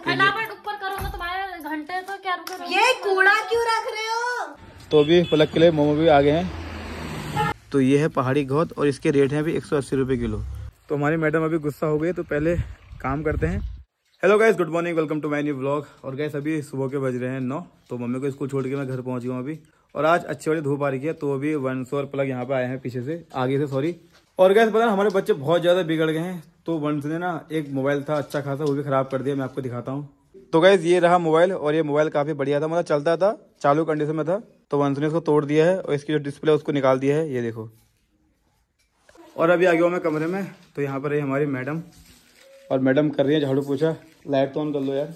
फटाफट ऊपर करो ना, तुम्हारे घंटे तो क्या रुको। ये कूड़ा क्यों रख रहे हो? तो अभी पलक के लिए मोमो भी आ गए हैं। तो ये है पहाड़ी गोद और इसके रेट हैं अभी 180 रुपये किलो। तो हमारी मैडम अभी गुस्सा हो गई, तो पहले काम करते हैं। Hello guys, good morning, welcome to my new vlog. और गाइस अभी सुबह के बज रहे हैं 9। तो मम्मी को स्कूल छोड़ के मैं घर पहुंच गया हूँ अभी। और आज अच्छी वाली धूप आ रही है, तो अभी वंश और पलक यहाँ पे आए हैं पीछे से, आगे से सॉरी। और गाइस पता है हमारे बच्चे बहुत ज़्यादा बिगड़ गए हैं। तो वंश ने ना एक मोबाइल था अच्छा खासा, वो भी खराब कर दिया। मैं आपको दिखाता हूँ। तो गाइस ये रहा मोबाइल, और ये मोबाइल काफ़ी बढ़िया था, मतलब चलता था, चालू कंडीशन में था। तो वंश ने उसको तोड़ दिया है और इसकी जो डिस्प्ले उसको निकाल दिया है, ये देखो। और अभी आ गया हूँ मैं कमरे में। तो यहाँ पर है हमारी मैडम, और मैडम कर रही है झाड़ू पोछा। लाइट तो ऑन कर लो यार।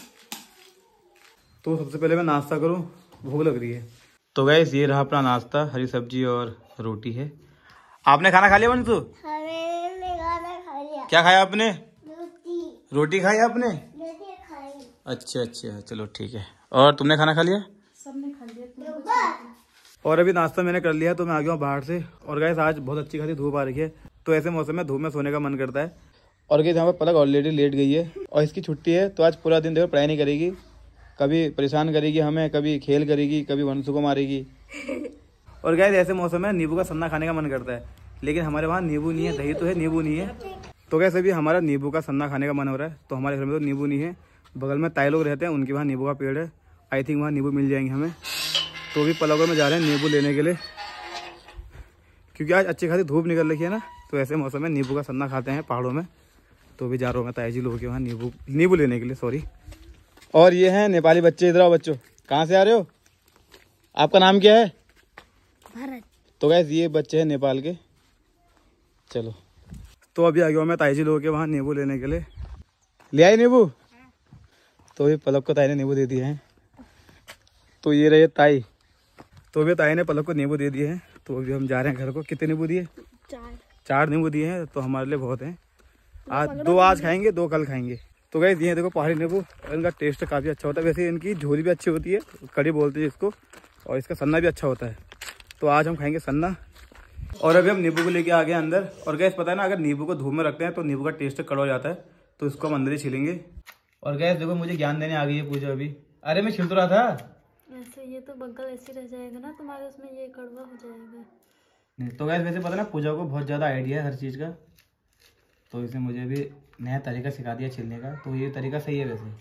तो सबसे पहले मैं नाश्ता करूँ, भूख लग रही है। तो गाइस ये रहा अपना नाश्ता, हरी सब्जी और रोटी है। आपने खाना खा लिया वंशु? मैंने खाना खा लिया। क्या खाया आपने? रोटी खाई आपने? रोटी खाई। अच्छा चलो ठीक है। और तुमने खाना खा लिया? सबने खा लिया। और अभी नाश्ता मैंने कर लिया, तो मैं आ गया हूँ बाहर से। और गाइस आज बहुत अच्छी खासी धूप आ रही है, तो ऐसे मौसम में धूप में सोने का मन करता है। और गाइस यहाँ पर पलक ऑलरेडी लेट गई है, और इसकी छुट्टी है, तो आज पूरा दिन देखो पढ़ाई नहीं करेगी। कभी परेशान करेगी हमें, कभी खेल करेगी, कभी वंशु को मारेगी। और गाइस ऐसे मौसम में नींबू का सन्ना खाने का मन करता है, लेकिन हमारे वहाँ नींबू नहीं है। दही तो है, नींबू नहीं है। तो गाइस अभी हमारा नींबू का सन्ना खाने का मन हो रहा है। तो हमारे घर में तो नींबू नहीं है, बगल में ताई लोग रहते हैं, उनके वहाँ नींबू का पेड़ है। आई थिंक वहाँ नींबू मिल जाएंगे हमें। तो अभी पलकों में जा रहे हैं नींबू लेने के लिए, क्योंकि आज अच्छी खासी धूप निकल रही है ना। तो ऐसे मौसम में नींबू का सन्ना खाते हैं पहाड़ों में। तो अभी जा रहा हूँ मैं ताई जी लोगों के वहाँ नींबू लेने के लिए, सॉरी। और ये हैं नेपाली बच्चे। इधर आओ बच्चों, कहाँ से आ रहे हो? आपका नाम क्या है? भारत। तो गाइस ये बच्चे हैं नेपाल के। चलो तो अभी आ गया मैं ताई जी लोगों के वहाँ नींबू लेने के लिए। ले आए नींबू? तो अभी पलक को ताई ने नींबू दे दिए हैं। तो ये रहे ताई। तो अभी ताई ने पलक को नींबू दे दिए हैं। तो अभी हम जा रहे हैं घर को। कितने नींबू दिए? 4 नींबू दिए हैं, तो हमारे लिए बहुत हैं। आज 2 आज खाएंगे, 2 कल खाएंगे। तो गाइस ये देखो पहाड़ी नींबू, इनका टेस्ट काफ़ी अच्छा होता है। वैसे इनकी झोली भी अच्छी होती है, कड़ी बोलते हैं इसको, और इसका सन्ना भी अच्छा होता है। तो आज हम खाएंगे सन्ना। और अभी हम नींबू को लेके आ गए अंदर। और गैस पता है ना, अगर नींबू को धूप में रखते हैं तो नींबू का टेस्ट कड़वा हो जाता है, तो इसको हम अंदर ही छीलेंगे। और गैस देखो मुझे ज्ञान देने आ गई है पूजा अभी। अरे मैं छिल तो रहा था ऐसे, ये तो बगल ऐसे रह जाएगा ना तुम्हारे, उसमें ये कड़वा हो जाएगा। तो गैस वैसे पता ना पूजा को बहुत ज़्यादा आइडिया है हर चीज़ का, तो इसने मुझे भी नया तरीका सिखा दिया छिलने का। तो ये तरीका सही है वैसे।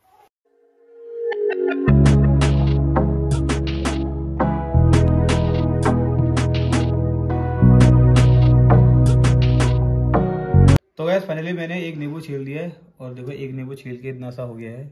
तो गैस फाइनली मैंने एक नींबू छील दिया है, और देखो एक नींबू छील के इतना सा हो गया है।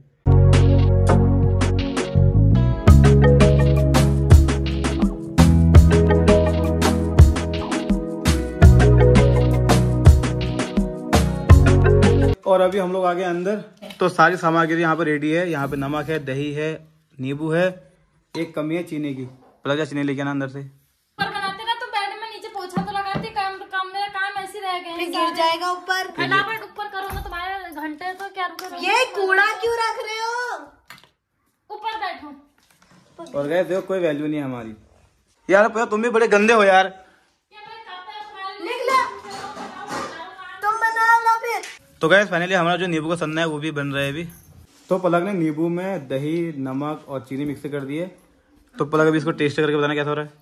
और अभी हम लोग आ गए अंदर। तो सारी सामग्री यहाँ पे रेडी है। यहाँ पे नमक है, दही है, नींबू है, एक कमी है चीनी की। पलक जा चीनी लेके आना अंदर से। ऊपर बनाते ना तो बेड में नीचे पोछा तो लगाती, काम मेरा काम ऐसे रह गए हैं। गिर जाएगा ऊपर। फटाफट ऊपर करो ना, तुम्हारे घंटे तो क्या रुको। ये कूड़ा क्यों रख रहे हो? ऊपर बैठो। और गैस देखो कोई वैल्यू नहीं है हमारी। यार पता तुम भी बड़े गंदे हो यार। निकला, तुम बना लो फिर। तो गैस फाइनली हमारा जो नींबू का सन्ना है वो भी बन रहा है अभी। तो पलक ने नींबू में दही, नमक और चीनी मिक्स कर दी है। तो पलक अभी इसको टेस्ट करके बताना कैसा हो रहा है।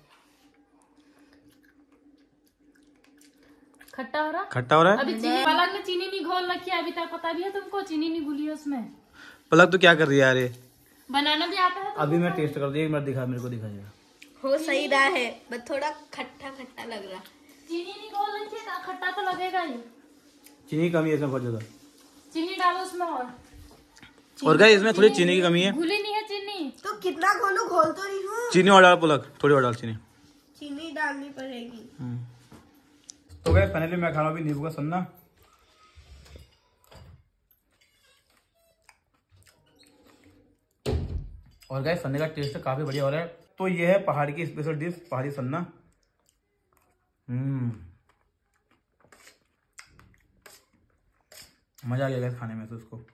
खट्टा हो रहा, खट्टा हो रहा है। अभी चीनी, पलक ने चीनी नहीं घोल रखी है अभी तक, पता भी है तुमको, चीनी नहीं घुली है उसमें। पलक तो क्या कर रही है यार ये? बनाना भी आता है तो। अभी मैं टेस्ट कर दिया, एक मिनट दिखा, मेरे को दिखा जाएगा। हो सही रहा है, बस थोड़ा खट्टा खट्टा लग रहा। चीनी नहीं घोल रखी है, खट्टा तो लगेगा ही। चीनी कमी है इसमें बहुत ज्यादा। चीनी डालो उसमें। और गाइस इसमें थोड़ी चीनी की कमी है। घुली नहीं है चीनी। तो कितना घोलू? घोल तो नहीं हूँ। चीनी और डाल पलक, थोड़ी और डाल चीनी। चीनी डालनी पड़ेगी। तो गाइस फाइनली मैं खा रहा हूँ अभी नींबू का सन्ना। और गाइस सन्ने का टेस्ट काफी बढ़िया हो रहा है। तो ये है पहाड़ की स्पेशल डिश, पहाड़ी सन्ना। मजा आ गया गाइस खाने में तो उसको।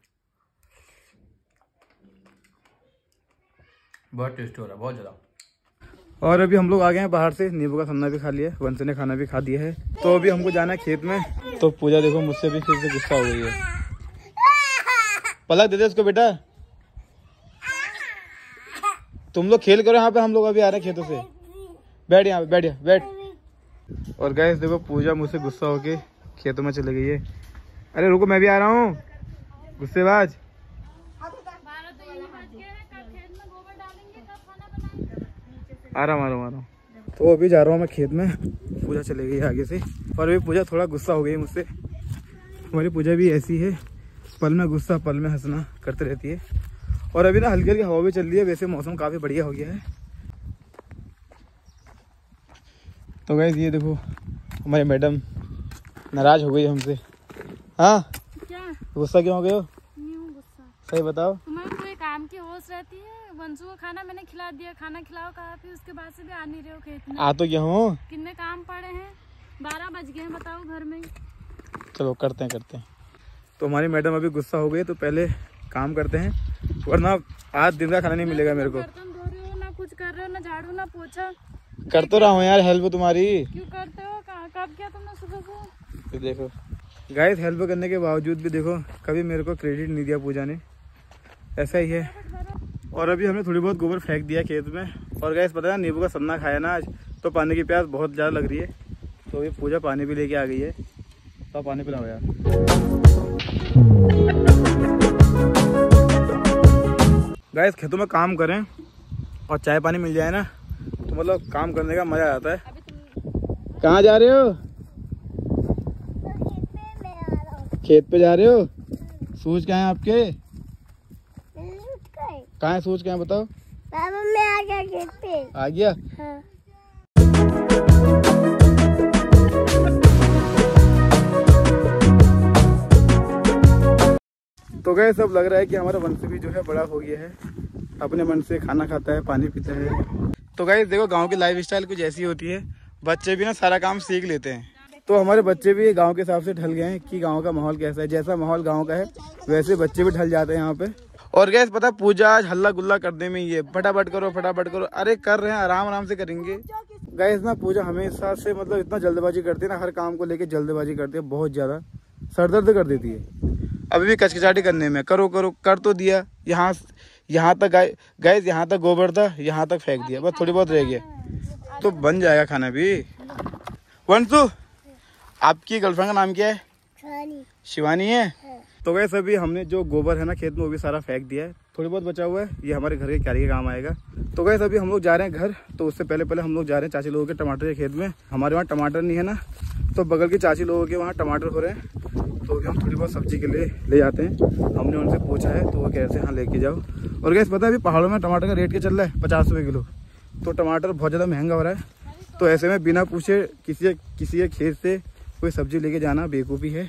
बहुत टेस्टी हो रहा है, बहुत ज्यादा। और अभी हम लोग आ गए हैं बाहर से, नींबू का सन्ना भी खा लिया है, वंश ने खाना भी खा दिया है। तो अभी हमको जाना है खेत में। तो पूजा देखो मुझसे भी फिर से गुस्सा हो गई है। पलक दे दे उसको बेटा। तुम लोग खेल करो यहाँ पे, हम लोग अभी आ रहे हैं खेतों से। बैठ यहाँ पे, बैठ यहाँ बैठ। और गाइस देखो पूजा मुझसे गुस्सा होके खेतों में चली गई है। अरे रुको मैं भी आ रहा हूँ, गुस्सेबाज। आ रहा हूँ। तो अभी जा रहा हूँ मैं खेत में। पूजा चली गई आगे से, और अभी पूजा थोड़ा गुस्सा हो गई मुझसे। हमारी पूजा भी ऐसी है, पल में गुस्सा पल में हंसना करते रहती है। और अभी ना हल्की हल्की हवा भी चल रही है, वैसे मौसम काफ़ी बढ़िया हो गया है। तो गाइस ये देखो हमारी मैडम नाराज हो गई हमसे। हाँ क्या गुस्सा क्यों हो गए हो? नहीं हूँ गुस्सा। सही बताओ। तुम्हें कोई काम की होश रहती है? वंशु को खाना मैंने खिला दिया, खाना खिलाओ कहा, फिर उसके बाद से भी आ नहीं रहे हो खेत में। आ तो क्या हूँ, कितने काम पड़े हैं, 12 बज गए हैं, बताओ घर में। चलो करते हैं। तो हमारी मैडम अभी गुस्सा हो गई, तो पहले काम करते हैं, वरना आज दिन का खाना नहीं मिलेगा मेरे को। बर्तन धो रहे हो ना, कुछ कर रहे हो ना, झाड़ू ना पोछा। कर तो रहा हूँ यार हेल्प तुम्हारी। क्यों करते हो? कब किया तुमने सुबह को? तो देखो गाइस हेल्प करने के बावजूद भी देखो कभी मेरे को क्रेडिट नहीं दिया पूजा ने, ऐसा ही है। और अभी हमने थोड़ी बहुत गोबर फेंक दिया खेत में। और गाइस पता है नींबू का सन्ना खाया ना आज, तो पानी की प्यास बहुत ज़्यादा लग रही है। तो अभी पूजा पानी भी लेके आ गई है, तो पानी पिलाओ यार। गाइस खेतों में काम करें और चाय पानी मिल जाए ना, तो मतलब काम करने का मजा आता है। कहाँ जा रहे हो? खेत पे जा रहे हो? सूज कहाँ है आपके? कहाँ है सूज, कहाँ है बताओ? बाबा मैं आ गया खेत पे। आ गया? हाँ। तो गए सब लग रहा है कि हमारा वंश भी जो है बड़ा हो गया है, अपने मन से खाना खाता है, पानी पीता है। तो गाइस देखो गांव की लाइफ स्टाइल कुछ ऐसी होती है, बच्चे भी ना सारा काम सीख लेते हैं। तो हमारे बच्चे भी गांव के हिसाब से ढल गए हैं कि गांव का माहौल कैसा है, जैसा माहौल गांव का है वैसे बच्चे भी ढल जाते हैं यहाँ पे। और गैस पता पूजा आज हल्ला गुल्ला करने में ही है, फटाफट करो। अरे कर रहे हैं, आराम से करेंगे। गैस ना पूजा हमेशा से मतलब इतना जल्दबाजी करती है ना, हर काम को लेके जल्दबाजी करती है, बहुत ज्यादा सरदर्द कर देती है। अभी भी कचकचाटी करने में, करो कर तो दिया, यहाँ तक गैस, यहाँ तक गोबर था, यहाँ तक फेंक दिया, बस थोड़ी बहुत रह गया, तो बन जाएगा खाना भी। वंशु आपकी गर्लफ्रेंड का नाम क्या है? शिवानी है। तो गैस अभी हमने जो गोबर है ना खेत में वो भी सारा फेंक दिया है, थोड़ी बहुत बचा हुआ है, ये हमारे घर के क्यारी के काम आएगा। तो गैस अभी हम लोग जा रहे हैं घर, तो उससे पहले हम लोग जा रहे हैं चाची लोगों के टमाटर के खेत में। हमारे वहाँ टमाटर नहीं है ना, तो बगल की चाची लोगों के वहाँ टमाटर हो रहे हैं, तो हम थोड़ी बहुत सब्जी के लिए ले जाते हैं। हमने उनसे पूछा है तो वो कह रहे हैं हाँ लेके जाओ। और गैस पता है अभी पहाड़ों में टमाटर का रेट क्या चल रहा है? 50 रुपये किलो। तो टमाटर बहुत ज़्यादा महंगा हो रहा है, तो ऐसे में बिना पूछे किसी के खेत से कोई सब्जी लेके जाना बेवकूफ़ी है।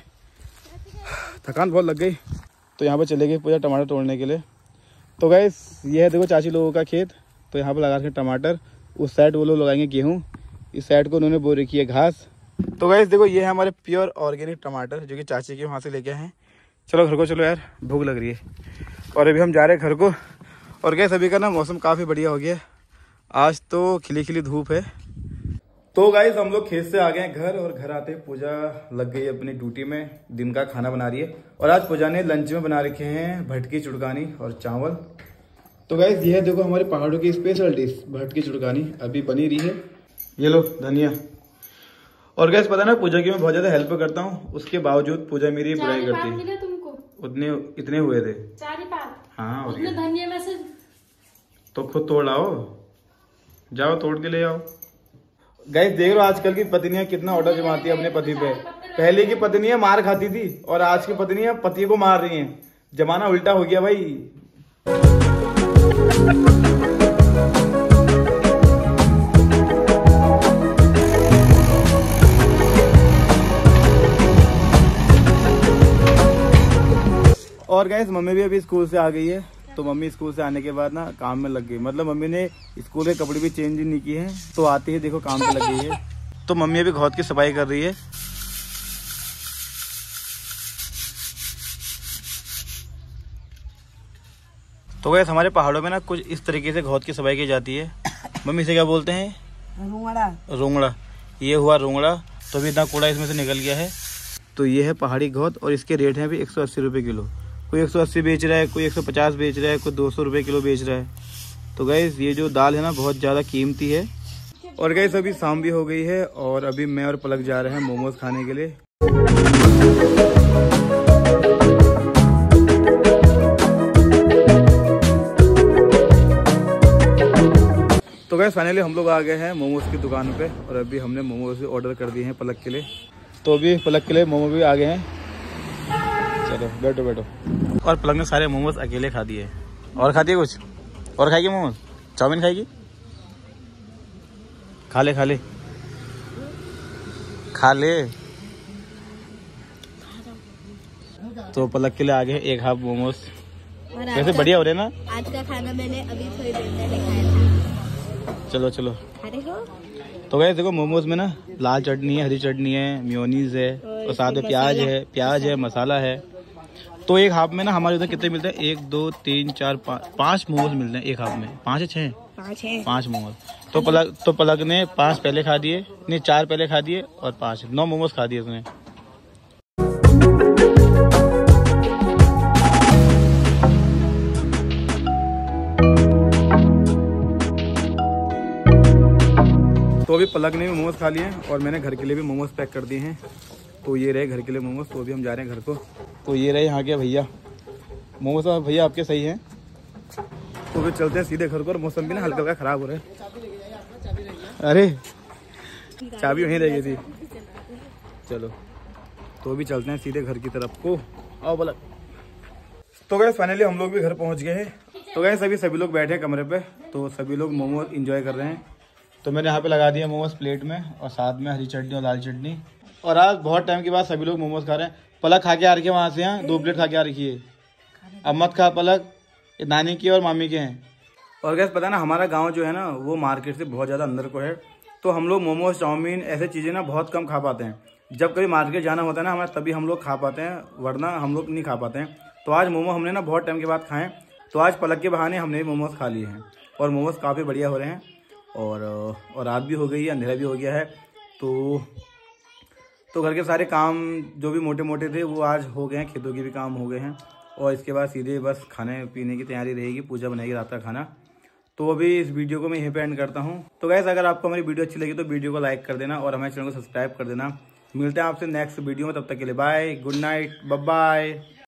थकान बहुत लग गई, तो यहाँ पर चले गए पूजा टमाटर तोड़ने के लिए। तो गाइस ये है देखो चाची लोगों का खेत, तो यहाँ पर लगा रखे टमाटर, उस साइड वो लोग लगाएंगे गेहूँ, इस साइड को उन्होंने बो रखी है घास। तो गाइस देखो ये है हमारे प्योर ऑर्गेनिक टमाटर जो कि चाची के वहाँ से लेके आए हैं। चलो घर को चलो यार, भूख लग रही है। और अभी हम जा रहे हैं घर को। और गाइस अभी का ना मौसम काफ़ी बढ़िया हो गया, आज तो खिली खिली धूप है। तो गाइस हम लोग खेत से आ गए हैं घर, और घर आते पूजा लग गई अपनी ड्यूटी में, दिन का खाना बना रही है। और आज पूजा ने लंच में बना रखे हैं भटकी चुड़कानी और चावल। तो गाइस ये देखो हमारे पहाड़ों की स्पेशल डिश भटकी चुड़कानी अभी बनी रही है, ये लो धनिया। और गाइस पता ना पूजा की मैं बहुत ज्यादा हेल्प करता हूँ, उसके बावजूद पूजा मेरी बुराई करती है। तुमको इतने हुए थे 4 पात। हाँ उतने धनिया में से तो खुद तोड़ आओ, जाओ तोड़ के ले आओ। गाइस देख रहे हो आजकल की पत्नियां कितना ऑर्डर जमाती है अपने पति पे। पहले की पत्नियां मार खाती थी और आज की पत्नियां पति को मार रही हैं। जमाना उल्टा हो गया भाई। और गाइस मम्मी भी अभी स्कूल से आ गई है, तो मम्मी स्कूल से आने के बाद ना काम में लग गई। मतलब मम्मी ने स्कूल के कपड़े भी चेंज नहीं किए हैं, तो आते ही देखो काम पे लग गई है। तो मम्मी अभी घौद की सफाई कर रही है। तो गाइस हमारे पहाड़ों में ना कुछ इस तरीके से घौद की सफाई की जाती है। मम्मी इसे क्या बोलते हैं? रोंगड़ा। ये हुआ रोंगड़ा। तो अभी इतना कूड़ा इसमें से निकल गया है। तो ये है पहाड़ी घौद, और इसके रेट हैं अभी 180 रुपये किलो। कोई 180 बेच रहा है, कोई 150 बेच रहा है, कोई 200 रुपये किलो बेच रहा है। तो गाइस ये जो दाल है ना बहुत ज़्यादा कीमती है। और गाइस अभी शाम भी हो गई है और अभी मैं और पलक जा रहे हैं मोमोज खाने के लिए। तो गाइस फाइनली हम लोग आ गए हैं मोमोज की दुकान पे और अभी हमने मोमोज ऑर्डर कर दिए हैं पलक के लिए। तो अभी पलक के लिए मोमो भी आ गए हैं। चलो बैठो बैठो। और पलक ने सारे मोमोज अकेले खा दिए। और खाती है कुछ और खाएगी मोमोज? चाउमीन खाएगी? खा ले खा ले खा ले। तो पलक के लिए आ गए एक हाफ मोमोज। वैसे बढ़िया हो रहे ना। आज का खाना मैंने अभी थोड़ी देर पहले खाया था। चलो चलो। अरे हो तो गाइस देखो मोमोज में ना लाल चटनी है, हरी चटनी है, मेयोनीज है और साथ में प्याज है, मसाला है। तो एक हाफ में ना हमारे उधर कितने मिलते हैं? 1 2 3 4 5 मोमोज मिलते हैं एक हाफ में। 5 है 6? 5 मोमोज। तो पलक ने 5 पहले खा दिए, नहीं 4 पहले खा दिए और 5 9 मोमोज खा दिए उसने। तो अभी पलक ने भी मोमोज खा लिए हैं और मैंने घर के लिए भी मोमोज पैक कर दिए हैं। तो ये रहे घर के लिए मोमोज। तो अभी हम जा रहे हैं घर को। तो ये रहे यहाँ के भैया मोमोज। भैया आपके सही हैं। तो फिर चलते हैं सीधे घर को। और मौसम भी ना हल्का हल्का खराब हो रहा है। अरे चाबी वहीं रह गई थी। चलो तो अभी चलते हैं सीधे घर की तरफ को। आओ पलक। तो गाइस फाइनली हम लोग भी घर पहुँच गए हैं। तो गाइस अभी सभी लोग बैठे हैं कमरे पे। तो सभी लोग मोमोज इंजॉय कर रहे हैं। तो मैंने यहाँ पे लगा दिया मोमोज प्लेट में और साथ में हरी चटनी और लाल चटनी। और आज बहुत टाइम के बाद सभी लोग मोमोज खा रहे हैं। पलक खा के आ रखी है वहाँ से। यहाँ 2 प्लेट खा के आ रखी है। अब मत खा पलक, ये नानी की और मामी के हैं। और गैस पता है ना हमारा गांव जो है ना वो मार्केट से बहुत ज़्यादा अंदर को है। तो हम लोग मोमोज चाउमीन ऐसे चीज़ें ना बहुत कम खा पाते हैं। जब कभी मार्केट जाना होता है ना हमारा तभी हम लोग खा पाते हैं, वरना हम लोग नहीं खा पाते हैं। तो आज मोमो हमने ना बहुत टाइम के बाद खाएँ। तो आज पलक के बहाने हमने भी मोमोज खा लिए हैं और मोमोज काफ़ी बढ़िया हो रहे हैं। और रात भी हो गई है, अंधेरा भी हो गया है। तो घर के सारे काम जो भी मोटे मोटे थे वो आज हो गए हैं। खेतों के भी काम हो गए हैं और इसके बाद सीधे बस खाने पीने की तैयारी रहेगी। पूजा बनाएगी रात का खाना। तो अभी इस वीडियो को मैं यहीं पे एंड करता हूँ। तो गाइस अगर आपको हमारी वीडियो अच्छी लगी तो वीडियो को लाइक कर देना और हमारे चैनल को सब्सक्राइब कर देना। मिलते हैं आपसे नेक्स्ट वीडियो में। तब तक के लिए bye, good night, bye bye.